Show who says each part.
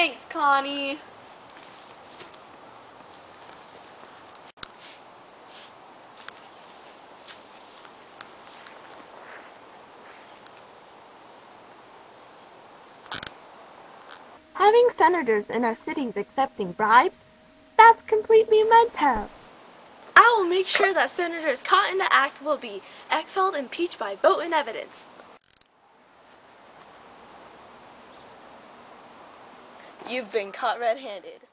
Speaker 1: Thanks, Connie.
Speaker 2: Having senators in our cities accepting bribes? That's completely mental.
Speaker 3: I will make sure that senators caught in the act will be exiled, impeached by vote and evidence. You've been caught red-handed.